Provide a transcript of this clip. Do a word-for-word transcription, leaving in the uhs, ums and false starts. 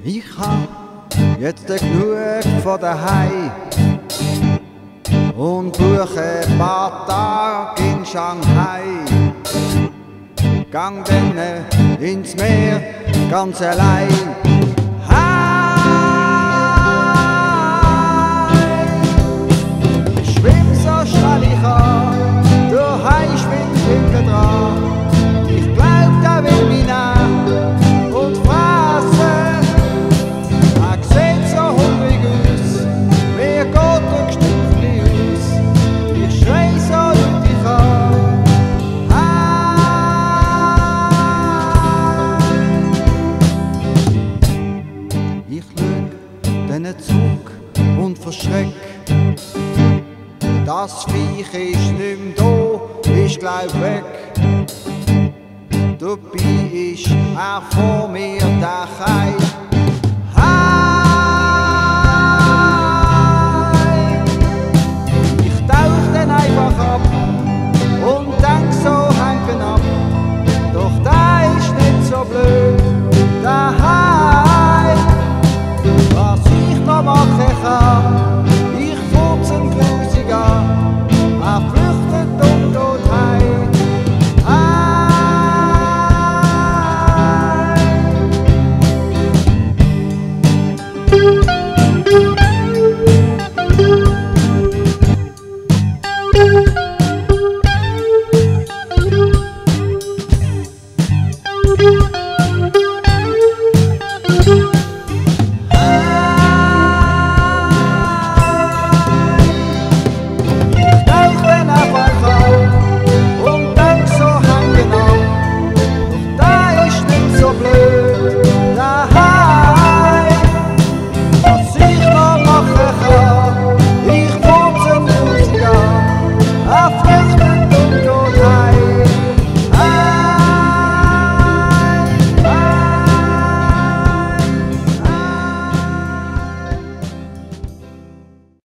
Ich hab jetzt genug von daheim und buche ein paar Tage in Shanghai. Gang dann ins Meer ganz allein. Hey, ich schwimm so schnell ich kann, der Hai schwimmt hinten dran. Ich glaub, der will mich nehmen und fressen. Er sieht so hungrig aus, mir geht der Gestüpfli aus. Ich schrei so laut ich kann. Ich schau diesen Zug und verschreck. Das Viech ist nicht mehr da, ist glaub weg. Dabei ist er vor mir der Kai.